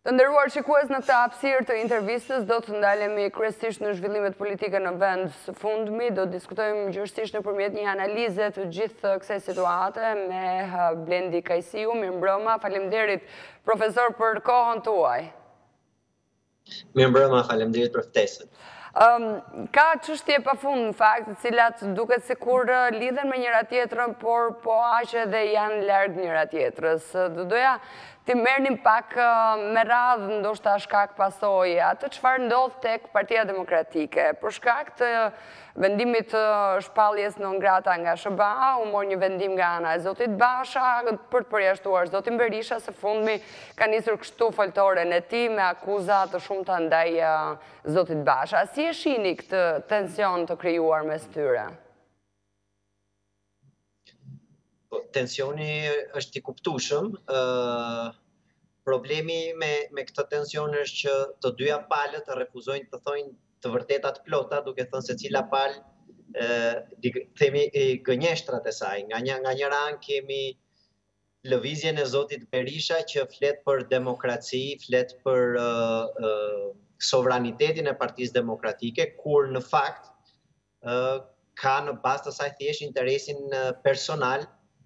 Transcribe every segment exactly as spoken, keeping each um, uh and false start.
Të nderuar shikues, në këtë hapësirë të intervistës do të ndalemi kryesisht në zhvillimet politike në vend së fundmi, do të diskutojmë gjithësisht nëpërmjet një analize të gjithë kësaj situate me Blendi Kajsiu. Mirëmbrëma, faleminderit profesor për kohën tuaj. Mirëmbrëma, faleminderit për ftesën. Um, ka çështje pafund në fakt, të cilat duket sikur lidhen me njëra tjetrën, por po aq edhe janë larg njëra tjetrës. Do doja ti merrnim pak me radhë, ndoshta shkak pasojë, atë çfarë ndodh tek Partia Demokratike. Për shkak të vendimit të shpalljes non grata nga S B A, u mor një vendim nga ana e zotit Basha për të përjashtuar zotin Berisha, së fundmi ka nisur kështu foltoren e tij me akuza të shumta ndaj zotit Basha. Si e shihni këtë tension të krijuar mes tyre? Tensioni është i kuptueshëm. Problemi me, me këtë tension është që të dyja palët refuzojnë të thojnë të vërtetat plota, duke thënë se cila palë themi gënjeshtrat e saj. Nga një nga njëra anë kemi lëvizjen e zotit Berisha që flet për demokraci, flet për uh, uh, sovranitetin e Partisë Demokratike, kur në fakt uh, ka në bazë të saj thjesht interesin personal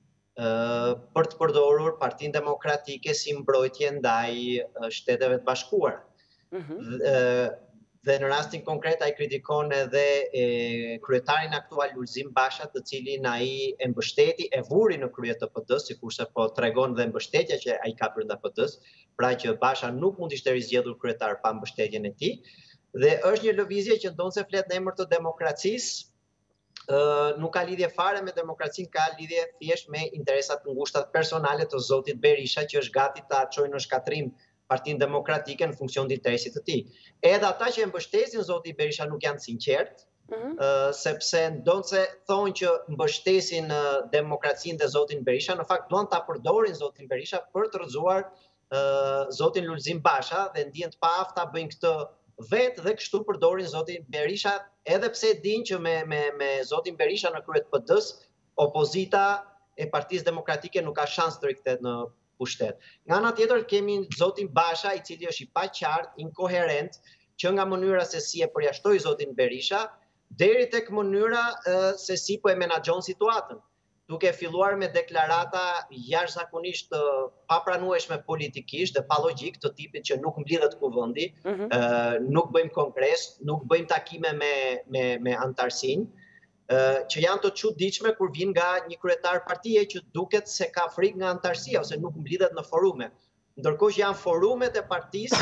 për të përdorur Partinë Demokratike si mbrojtje ndaj Shteteve të Bashkuara. Mm-hmm. Dhe në rastin konkret ai kritikon edhe e, kryetarin aktual Lulzim Basha, të cilin ai e mbështeti, e vuri në krye të P D-s, sikurse po tregon dhe mbështetja që ai ka brenda P D-s, pra që Basha nuk mund të ishte rizgjedhur kryetar pa mbështetjen e tij. Dhe është një lëvizje që ndonse flet në emër të demokracisë, Uh, nuk ka lidhje fare me demokracinë, ka lidhje thjesht me interesat të ngushta personale të zotit Berisha, që është gati ta çojë në shkatrim Partinë Demokratike në funksion të interesit të tij. Edhe ata që e mbështesin zotin Berisha nuk janë sinqert, mm-hmm. uh, sepse ndonse thonë që mbështesin uh, demokracinë dhe zotin Berisha, në fakt duan ta përdorin zotin Berisha për të rrëzuar uh, zotin Lulzim Basha dhe ndihen të paafta bëjnë këtë vetë dhe kështu përdorin zotin Berisha, edhe pse din që me, me, me zotin Berisha në krye të P D-s, opozita e Partisë Demokratike nuk ka shans të rikthehet në pushtet. Nga ana tjetër kemi zotin Basha, i cili është i paqartë, inkoherent, që nga mënyra se si e përjashtoi zotin Berisha, deri tek mënyra uh, se si po e menaxhon situatën, duke filluar me deklarata jashtëzakonisht uh, papranueshme politikisht dhe pa logjik, të tipit që nuk mblidhet kuvendi, mm-hmm. uh, nuk bëjmë kongres, nuk bëjmë takime me, me, me antarësinë, uh, që janë të çuditshme kur vijnë nga një kryetar partie që duket se ka frikë nga antarësia ose nuk mblidhet në forume. Ndërkohë që janë forumet e partisë,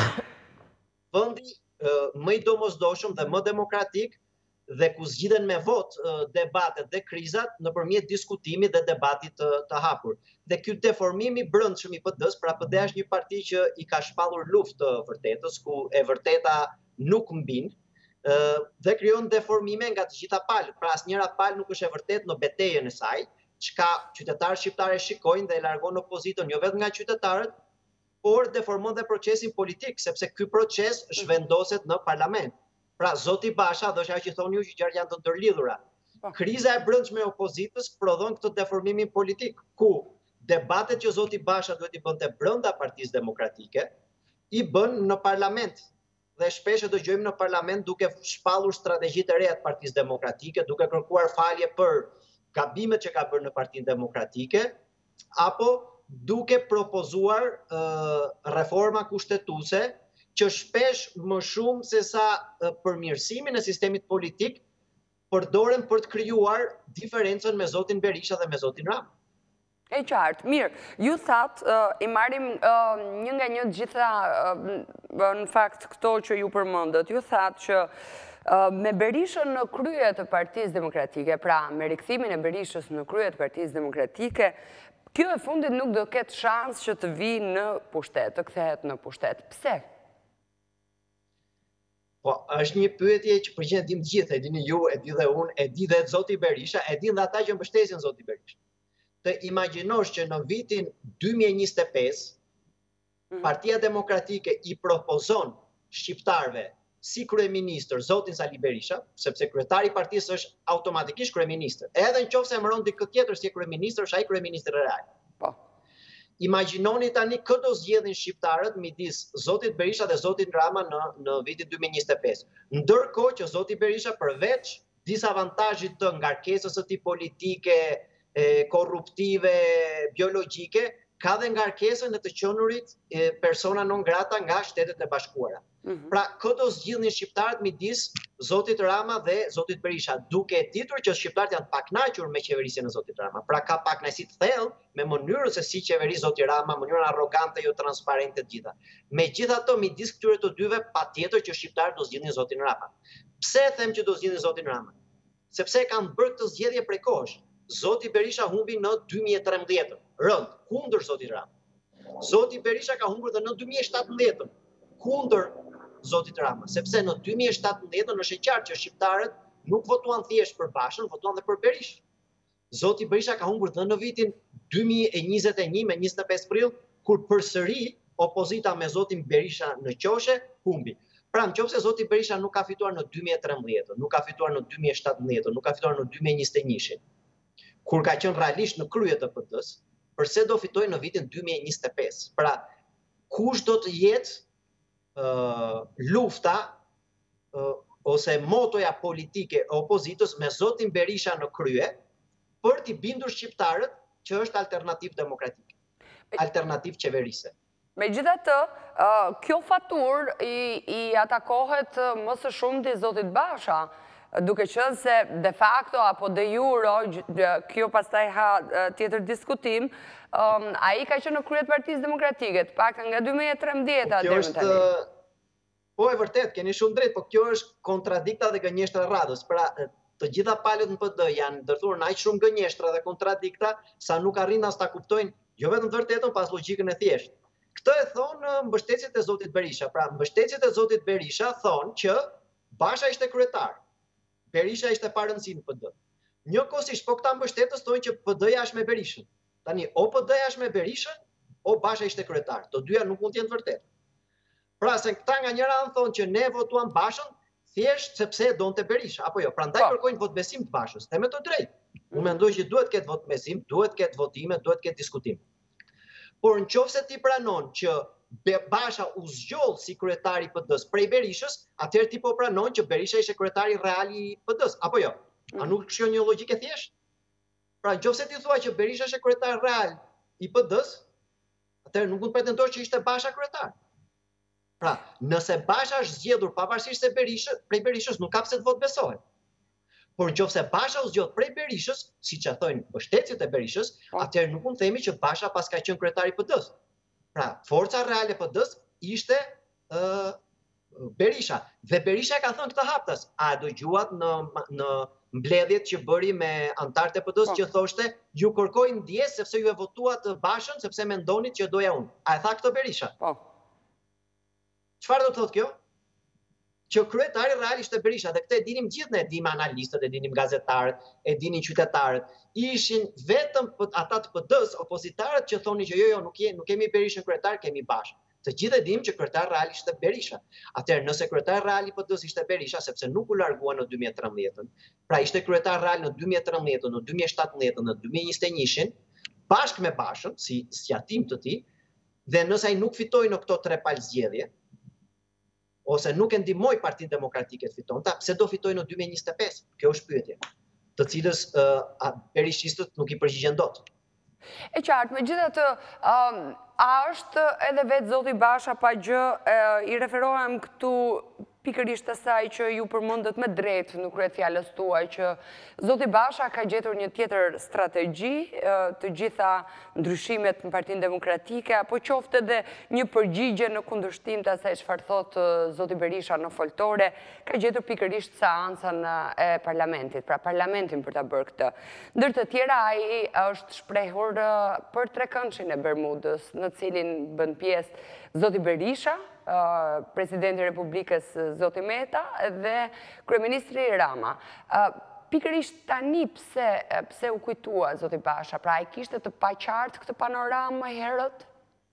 vendi uh, më i domosdoshëm dhe më demokratik, dhe ku zgjidhen me vot debatet dhe krizat nëpërmjet diskutimit dhe debatit të, të hapur. Dhe ky deformim i brendshëm i P D-s, pra P D-a është një parti që i ka shpallur luftë të vërtetës, ku e vërteta nuk mbin, dhe krijon deformime nga të gjitha palët. Pra asnjëra palë nuk është e vërtetë në betejën e saj, çka qytetarët shqiptarë shikojnë dhe e largon opozitën jo vetëm nga qytetarët, por deformon dhe procesin politik, sepse ky proces zhvendoset në parlament. Pra, zoti Basha, dhe është ajo që thoni ju që gjërat janë të ndërlidhura. Kriza e brendshme e opozitës prodhon këtë deformimin politik, ku debatet që zoti Basha duhet i bënte brenda Partisë Demokratike, i bën në parlament. Dhe shpesh e dëgjojmë në parlament duke shpallur strategjitë e reja të Partisë Demokratike, duke kërkuar falje për gabimet që ka bërë në Partinë Demokratike, apo duke propozuar uh, reforma kushtetuese, që shpesh më shumë se sa përmirësimin e sistemit politik përdoren për të krijuar diferencën me zotin Berisha dhe me zotin Rama. E qartë, mirë. Ju thatë, uh, i marrim uh, një nga një gjitha, uh, në fakt, këto që ju përmendët. Ju thatë që uh, me Berishën në krye të Partisë Demokratike, pra me rikthimin e Berishës në krye të Partisë Demokratike, kjo e fundit nuk do ketë shans që të vi në pushtet, të kthehet në pushtet. Pse? Po, është një pyetje që përgjigjen dim të gjithë, e dini ju, e di dhe unë, e di dhe zoti Berisha, e di dhe ata që mbështesin zoti Berisha. Të imagjinosh që në vitin dy mijë e njëzet e pesë, Partia Demokratike i propozon shqiptarëve si kryeministër zotin Sali Berisha, sepse kryetari i partisë është automatikisht kryeministër. Edhe nëse emëron dikë tjetër si kryeministër, është ai kryeministri real. Po. imagjinoni tani këtë do zgjedhin shqiptarët midis Zotit Berisha dhe Zotit Rama në, në vitin dy mijë e njëzet e pesë. Ndërkohë që Zoti Berisha përveç disavantazhit të ngarkesës së tij politike, e, korruptive, biologjike, ka dhe ngarkesën e të qenurit e, persona non grata nga Shtetet e Bashkuara. Mm-hmm. Pra, këto zgjidhnin shqiptarët midis Zotit Rama dhe Zotit Berisha, duke ditur që shqiptarët janë pakënaqur me qeverisjen e Zotit Rama. Pra, ka pakënaqësi të thellë me mënyrën se si qeveri Zoti Rama, mënyrën arrogante, jo transparente të gjitha. Megjithatë, midis këtyre të dyve, patjetër që shqiptarët do zgjidhnin Zotin Rama. Pse them që do zgjidhnin Zotin Rama? Sepse kanë bërë këtë zgjedhje prej kohësh. Zoti Berisha humbi në dy mijë e trembëdhjetë, rënd, kundër Zotit Rama. Zoti Berisha ka humbur edhe në dy mijë e shtatëmbëdhjetë, kundër Zotit Rama, sepse në dy mijë e shtatëmbëdhjetë është e qartë që shqiptarët nuk votuan thjesht për Bashën, votuan dhe për Berishën. Zoti Berisha ka humbur dhe në vitin dy mijë e njëzet e një me njëzet e pesë prill, kur përsëri opozita me Zotin Berisha në qoshe humbi. Pra, nëse Zoti Berisha nuk ka fituar në dy mijë e trembëdhjetë, nuk ka fituar në dy mijë e shtatëmbëdhjetë, nuk ka fituar në dy mijë e njëzet e një, kur ka qenë realisht në krye të P D-s, përse do fitojë në vitin dy mijë e njëzet e pesë? Pra, kush do të jetë Uh, lufta uh, ose motoja politike e opozitës me Zotin Berisha në krye për t'i bindur shqiptarët që është alternativë demokratike, alternativë qeverise. Megjithatë, uh, kjo faturë i, i atakohet më së shumti Zotit Basha, duke qenë se de facto apo de jure, kjo pastaj ha tjetër diskutim, um, ai ka qenë në krye të Partisë Demokratike, pak nga dy mijë e trembëdhjetë deri më tani. Po e vërtet, keni shumë drejt, po kjo është kontradikta dhe gënjeshtra radhës. Pra, të gjitha palët në P D janë ndërthurur në aq shumë gënjeshtra dhe kontradikta sa nuk arrin as ta kuptojnë jo vetëm të vërtetën, pas logjikën e thjeshtë. Këtë e thonë mbështetësit e Zotit Berisha. Pra, mbështetësit e Zotit Berisha thonë që Basha ishte kryetar. Berisha ishte pa rëndësi në P D. Njëkohësisht, po këta mbështetës thonë që P D-ja është me Berishën. Tani, o P D-ja është me Berishën, o Basha ishte kryetar. Të dyja nuk mund të jenë të vërtetë. Pra, se këta nga njëra anë thonë që ne votuam Bashën thjesht sepse donte Berisha, apo jo, prandaj kërkojnë vot besim të Bashës. Them të drejtë. Unë mendoj që duhet ketë vot besim, duhet ketë votime, duhet ketë diskutim. Por nëse ti pranon që Basha u zgjoll si kryetari i P D-s prej Berishës, atëherë ti po pranon që Berisha ishte kryetari real i P D-s, apo jo? A nuk shkon një logjikë thjesht? Pra, nëse ti thua që Berisha ishte kryetar real i P D-s, atëherë nuk mund të pretendosh që ishte Basha kryetar. Pra, nëse Basha është zgjedhur pavarësisht se Berishës, prej Berishës nuk ka pse të vot besohet. Por nëse Basha u zgjodh prej Berishës, siç e thonë mbështetësit e Berishës, atëherë nuk mund të themi që Basha pas ka qenë kryetari i P D-s. Pra, forca reale e P D-s ishte uh, Berisha. Dhe Berisha ka thënë këtë haptas. A e dëgjuat në, në mbledhjet që bëri me antarët e P D-s që thoshte ju kërkoj ndjes sepse ju e votuat Bashën sepse mendonit që doja unë. A e tha këtë Berisha? Po. Çfarë do të thotë kjo? Që kryetari real ishte Berisha, dhe këtë e dinim gjithë ne, e dinim analistët, e dinim gazetarët, e dinim qytetarët. Ishin vetëm ata të P D-s, opozitarët që thonin që jo, jo, nuk, je, nuk kemi Berishën kryetar, kemi Bashën. Të gjithë e dinim që kryetari real ishte Berisha. Atëherë, nëse kryetari real i P D-s ishte Berisha, sepse nuk u largua në dy mijë e trembëdhjetë, pra ishte kryetar real në dy mijë e trembëdhjetë, në dy mijë e shtatëmbëdhjetë, në dy mijë e njëzet e një, bashkë me Bashën, si sqatim të tij, dhe nëse ai nuk fitoi në këto tre palë zgjedhje, ose nuk e ndihmoi Partinë Demokratike të fitonte, pse do fitojë në dy mijë e njëzet e pesë? Kjo është pyetje, të cilës uh, berishistët nuk i përgjigjen dot. E qartë, megjithatë, um, a është edhe vetë Zoti Basha pa gjë, uh, i referohem këtu pikërisht asaj që ju përmendët me drejt në kryet fjalës tuaj që Zoti Basha ka gjetur një tjetër strategji, të gjitha ndryshimet në Partinë Demokratike, apo qoftë edhe një përgjigje në kundërshtim të asaj çfarë thotë Zoti Berisha në foltore, ka gjetur pikërisht seancën e parlamentit, pra parlamentin për ta bërë këtë. Ndër të tjera, ai është shprehur për trekëndshin e Bermudës, në cilin bën pjesë Zoti Berisha, Uh, Presidenti i Republikës Zoti Meta dhe Kryeministri Rama. Uh, pikërisht tani pse, pse u kujtua Zoti Basha, pra ai kishte të paqartë këtë panoramë më herët?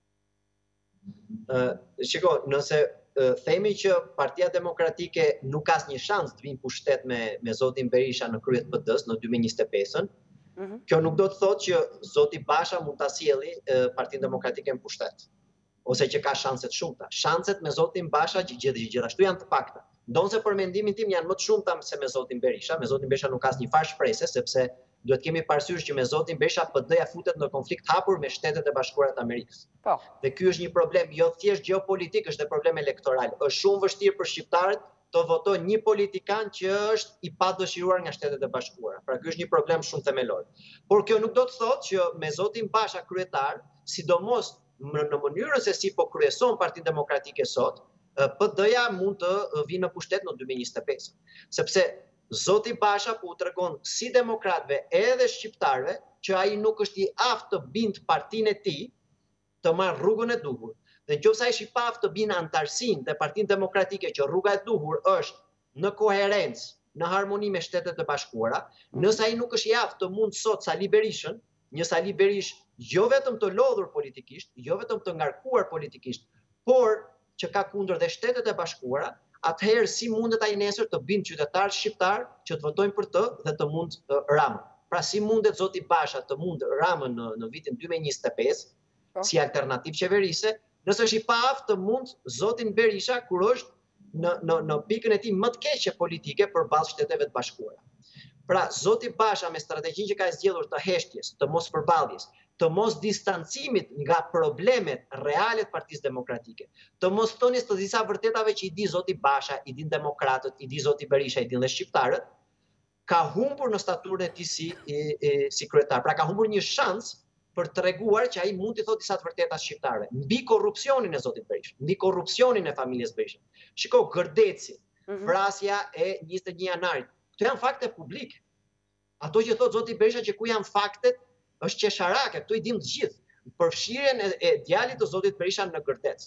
Uh, shiko, nëse uh, themi që Partia Demokratike nuk ka asnjë shans të vinë pushtet me, me Zotin Berisha në krye të P D-s në dy mijë e njëzet e pesën, Kjo nuk do të thotë që zoti Basha mund ta sjelli Partinë Demokratike në pushtet, ose që ka shanse të shumta. Shanset me zotin Basha gjithashtu janë të pakta. Ndonse për mendimin tim janë më të shumta se me zotin Berisha. Me zotin Berisha nuk ka asnjë farë shpresë, sepse duhet kemi parasysh që me zotin Berisha P D-ja futet në konflikt hapur me Shtetet e Bashkuara të Amerikës. Po. Dhe ky është një problem jo thjesht gjeopolitik, është edhe problem elektoral. Është shumë vështirë për shqiptarët të votojnë një politikan që është i padëshiruar nga Shtetet e Bashkuara. Pra ky është një problem shumë themelor. Por kjo nuk do të thotë që me zotin Basha kryetar, sidomos në mënyrën se si po kryeson Partinë Demokratike sot, P D-ja mund të vinë në pushtet në dy mijë e njëzet e pesë. Sepse zoti Basha po u tregon si demokratëve edhe shqiptarëve që ai nuk është i aftë të bindë partinë e tij të marrë rrugën e duhur. Dhe nëse ai është i pa aftë të bindë antarësinë te Partinë Demokratike që rruga e duhur është në koherencë, në harmoni me Shtetet e Bashkuara, nëse ai nuk është i aftë të mund sot Sali Berishën, një Sali Berish jo vetëm të lodhur politikisht, jo vetëm të ngarkuar politikisht, por që ka kundër dhe Shtetet e Bashkuara, atëherë si mundet ai nesër të bindë qytetarë shqiptar që të votojnë për të dhe të mund Ramën. Pra si mundet zoti Basha të mund Ramën në, në vitin dy mijë e njëzet e pesë si alternativë qeverise, nëse është i pa aftë të mund zotin Berisha kur është në, në, në pikën e tij më të keqe politike përballë Shteteve të Bashkuara. Pra zoti Basha me strategjinë që ka zgjedhur të heshtjes, të mos përballjes, të mos distancimit nga problemet reale të Partisë Demokratike, të mos thonjes të disa vërtetave që i di zoti Basha, i din demokratët, i di zoti Berisha, i din dhe shqiptarët, ka humbur në staturën e tij si, si kryetar. Pra ka humbur një shans për të treguar që ai mund t'i thotë disa të vërteta shqiptarëve, mbi korrupsionin e zotit Berisha, mbi korrupsionin e familjes Berisha. Shiko, Gërdeci, vrasja e njëzet e një janarit, këto janë fakte publike. Ato që thotë zoti Berisha që ku janë faktet, është qesharake, këtu i dim të gjithë. Përfshirjen e, e djalit të zotit Berisha në Gërdec.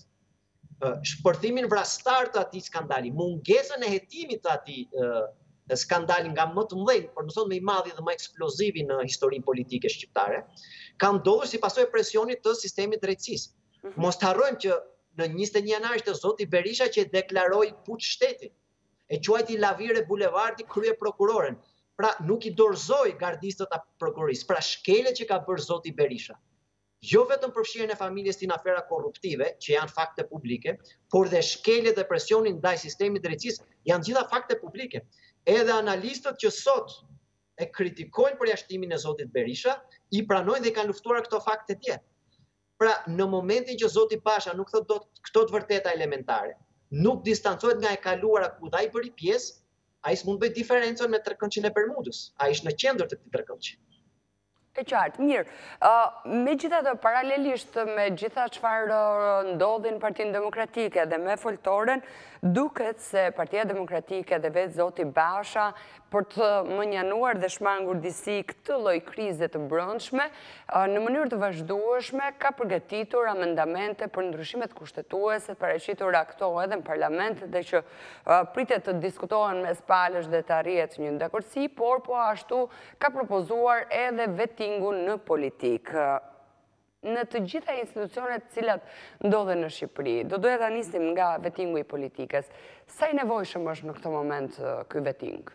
Shpërthimin vrastar të atij skandali, mungesën e hetimit të atij skandali nga më të mëdhenj, por nëse më i madhi dhe më eksplozivi në historinë politike shqiptare, ka ndodhur si pasojë e presionit të sistemit drejtësisë. Mos të harrojmë që në njëzet e një janar ishte zoti Berisha që deklaroi puç shtetin. E quajti Lavire Bulevardi krye prokuroren. Pra nuk i dorëzoi gardistët e prokurorisë, pra shkelet që ka bërë zoti Berisha. Jo vetëm përfshirjen e familjes tij në afera korruptive, që janë fakte publike, por dhe shkeljet dhe presionin ndaj sistemit drejtësisë janë gjitha fakte publike. Edhe analistët që sot e kritikojnë përjashtimin e zotit Berisha, i pranojnë dhe i kanë luftuar këto fakte tje. Pra në momentin që zoti Basha nuk thotë dot këto të vërteta elementare, nuk distancohet nga e kaluara ku ai bëri pjesë, ai s'mund bëj diferencën me trekëndçin e Bermudës. Ai është në qendër të këtij trekëndçi. E qartë, mirë. Uh, me gjitha të paralelisht me gjitha çfarë ndodhi në Partinë Demokratike dhe me foltoren, duket se Partia Demokratike dhe vetë zoti Basha për të mënjanuar dhe shmangur disi këtë lloj krize të brendshme, uh, në mënyrë të vazhdueshme ka përgatitur amendamente për ndryshimet kushtetuese, paraqitura këto edhe në parlament dhe që uh, pritet të diskutohen mes palësh dhe të arrihet një dakordsi, por po ashtu ka propozuar edhe vettingun në politikë. Në të gjitha institucionet cilat ndodhen në Shqipëri, do doja ta nisim nga vettingu i politikës. Sa i nevojshëm është në këtë moment ky vetting?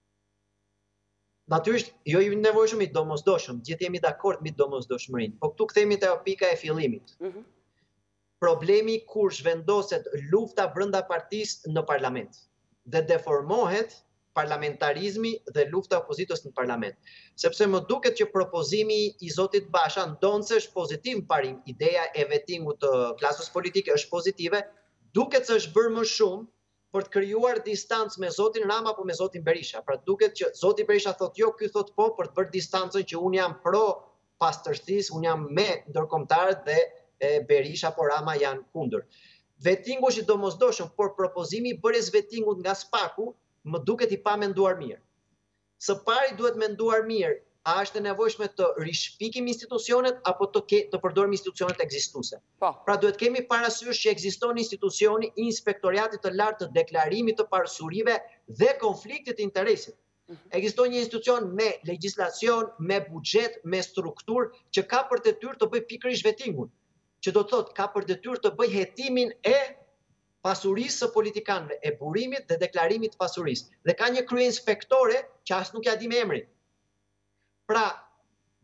Natyrisht, jo i nevojshëm i domosdoshëm, gjithë jemi dakord me domosdoshmërinë, po këtu kthehemi te pika e fillimit. Mm-hmm. Problemi kur zhvendoset lufta brenda partisë në parlament dhe deformohet parlamentarizmi dhe lufta opozitës në parlament. Sepse më duket që propozimi i zotit Basha ndonse është pozitiv parim, ideja e vettingut të klasës politike është pozitive, duket se është bërë më shumë për të krijuar distancë me zotin Rama apo me zotin Berisha. Pra duket që zoti Berisha thotë jo, ky thotë po, për të bërë distancën që unë jam pro pastërtisë, unë jam me ndërkombëtarët dhe e, Berisha apo Rama janë kundër. Vettingu është i domosdoshëm, por propozimi i bërjes vettingut nga Spaku më duket i pa menduar mirë. Së pari duhet menduar mirë, a është e nevojshme të rishpikim institucionet apo të, ke, të përdorim institucionet ekzistuese. Po. Pra duhet kemi parasysh që ekziston institucioni i inspektoriatit të lartë të deklarimit të parsurive dhe konfliktit të interesit. Ekziston një institucion me legjislacion, me buxhet, me strukturë që ka për detyrë të bëjë pikërisht vettingun, që do të thotë ka për detyrë të bëjë hetimin e pasurisë së politikanëve, e burimit dhe deklarimit të pasurisë. Dhe ka një krye inspektore që as nuk ja di me emrin. Pra,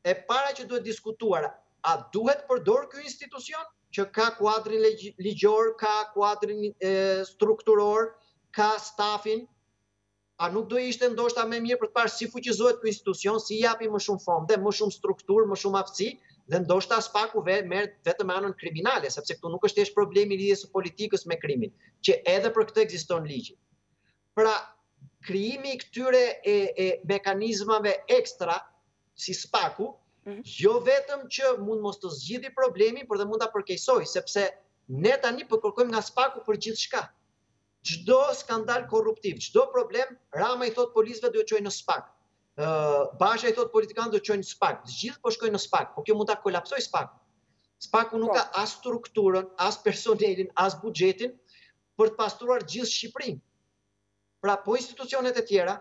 e para që duhet diskutuar, a duhet përdor ky institucion që ka kuadrin ligjor, ka kuadrin strukturor, ka stafin, a nuk do ishte ndoshta më mirë për të parë si fuqizohet ky institucion, si japi më shumë fonde, më shumë strukturë, më shumë aftësi, dhe ndoshta spaku merr vetëm me anën kriminale, sepse këtu nuk është thjesht problemi i lidhjes së politikës me krimin, që edhe për këtë ekziston ligji. Pra, krijimi i këtyre e, e mekanizmave ekstra si spaku, jo vetëm që mund mos të zgjidhë problemin, por dhe mund ta përkeqësoj, sepse ne tani po kërkojmë nga spaku për gjithçka. Çdo skandal korruptiv, çdo problem, Rama i thot policëve duhet çojnë në spak. Uh, Basha i thot politikanët duhet çojnë në spak. Të gjithë po shkojnë në spak, po kjo mund ta kolapsoj spaku. Spaku nuk ka as strukturën, as personelin, as buxhetin për të pastruar gjithë Shqipërinë. Pra, po institucionet e tjera,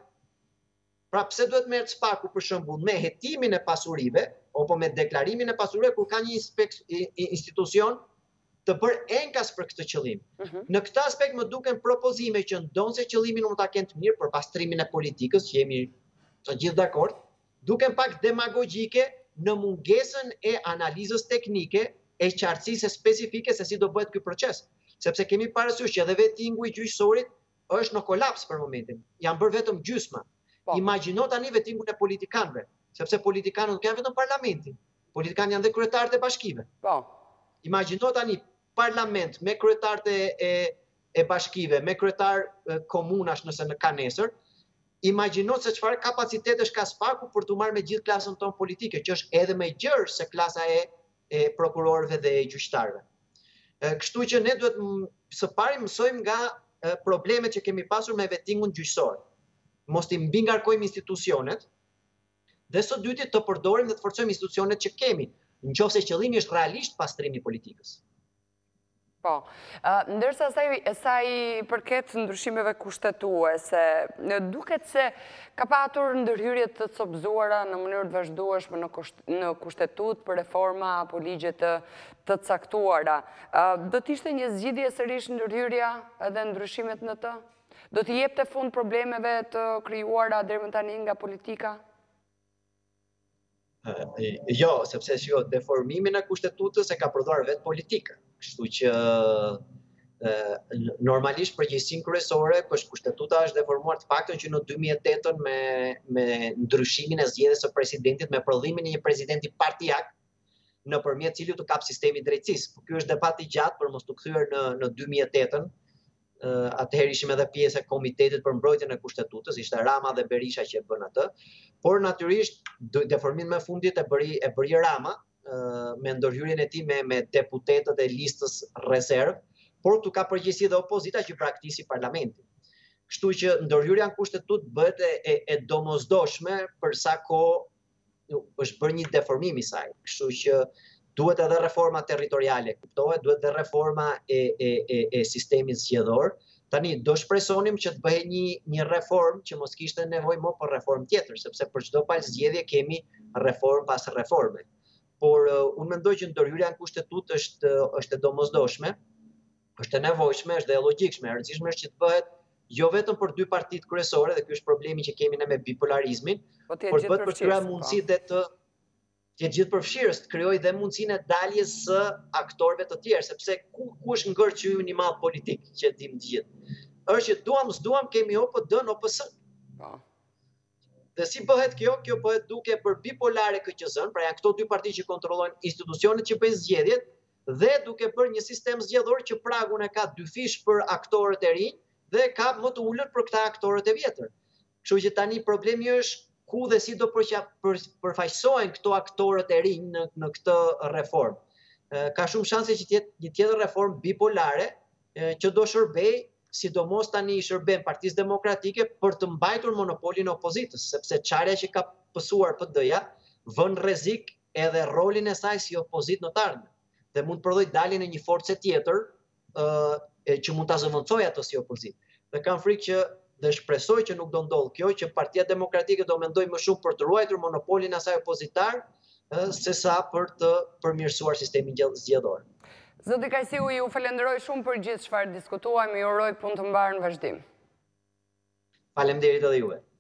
pra pse duhet merret spaku për shembull me hetimin e pasurive apo me deklarimin e pasurive kur ka një institucion të bërë enkas për këtë qëllim. Në këtë aspekt më duken propozime që ndonse qëllimin mund ta kenë të mirë për pastrimin e politikës, që jemi të gjithë dakord, duken pak demagogjike në mungesën e analizës teknike e qartësisë specifike se si do bëhet ky proces. Sepse kemi parasysh që edhe vettingu i gjyqësorit është në kolaps për momentin. Janë bërë vetëm gjysma. Imagjino tani vettingun e politikanëve, sepse politikanët nuk janë vetëm parlamenti. Politikanët janë dhe kryetarët e bashkive. Po. Imagjino tani parlament me kryetarët e, e, e bashkive, me kryetar komunash nëse në ka nesër, imagjino se çfarë kapacitetesh ka spaku për të marrë me gjithë klasën tonë politike, që është edhe më e gjerë se klasa e, e prokurorëve dhe e gjyqtarëve. Kështu që ne duhet së pari mësojmë nga problemet që kemi pasur me vettingun gjyqësor. Mos i mbi ngarkojmë institucionet, dhe së dyti të përdorim dhe të forcojmë institucionet që kemi, nëse qëllimi është realisht pastrimi i politikës. Po, ndërsa sa i përket ndryshimeve kushtetuese, duket se ka patur ndërhyrje të copëzuara në mënyrë të vazhdueshme në kushtetut për reforma apo ligje të caktuara. Do të ishte një zgjidhje sërish ndërhyrja edhe ndryshimet në të? Do të jepte fund problemeve të krijuara deri më tani nga politika? Jo, sepse jo, deformimin e kushtetutës e ka prodhuar vetë politika. Kështu që normalisht përgjegjësinë kryesore, është kushtetuta është deformuar të paktën që në dy mijë e tetë me, me ndryshimin e zgjedhjes së presidentit me prodhimin e një presidenti partijak, nëpërmjet cilit të kap sistemi i drejtësisë. Ky është debat i gjatë për mos të kthyer në, në dy mijë e tetë. Atëherë ishim edhe pjesë e komitetit për mbrojtjen e kushtetutës, ishte Rama dhe Berisha që e bën atë, por natyrisht deformimin më fundit e bëri e bëri Rama me ndërhyrjen e tij me me deputetët e listës rezerv, por tu ka përgjegjësi dhe opozita që praktisi parlamentin. Kështu që ndërhyrja në kushtetutë bëhet e, e, e domosdoshme për sa kohë është bërë një deformim i saj. Kështu që duhet edhe reforma territoriale, kuptohet, duhet edhe reforma e, e, e, e sistemit zgjedhor. Tani, do shpresonim që të bëhej një, një reform që mos kishte nevojë më për reform tjetër, sepse për çdo palë zgjedhje kemi reform pas reforme. Por uh, unë mendoj që ndërhyrja në kushtetutë është, është e domosdoshme, është e nevojshme, është dhe e logjikshme. E rëndësishme është që të bëhet jo vetëm për dy partitë kryesore, dhe ky është problemi që kemi ne me bipolarizmin, por të bëhet për të krijuar mundësi dhe të të jetë gjithë përfshirës, të krijojë dhe mundësinë e daljes së aktorëve të tjerë, sepse ku, ku është ngërë qymi një mall politik që dim të gjithë. Është që duam s'duam kemi O P D-n, O P S. Dhe si bëhet kjo? Kjo bëhet duke për bipolare K Q Z-n, pra janë këto dy parti që kontrollojnë institucionet që bëjnë zgjedhjet, dhe duke bërë një sistem zgjedhor që pragun e ka dy fish për aktorët e rinj dhe ka më të ulët për këta aktorët e vjetër. Kështu që tani problemi është ku dhe si do përfaqësohen këto aktorët e rinj në, në këtë reformë. Ka shumë shanse që të jetë një tjetër reformë bipolare që do shërbej, sidomos tani shërben Partisë Demokratike për të mbajtur monopolin e opozitës, sepse çarja që ka pësuar P D-ja vën rrezik edhe rolin e saj si opozitë në të ardhmen dhe mund të prodhoj daljen e një force tjetër që mund ta zëvendësojë ato si opozitë. Dhe kam frikë që dhe shpresoj që nuk do ndodhë kjo, që Partia Demokratike do mendoj më shumë për të ruajtur monopolin e saj opozitar, se sa për të përmirësuar sistemin zgjedhor. Zoti Kajsiu, ju falenderoj shumë për gjithë çfarë diskutuam, ju uroj punë të mbarë në vazhdim. Faleminderit edhe juve.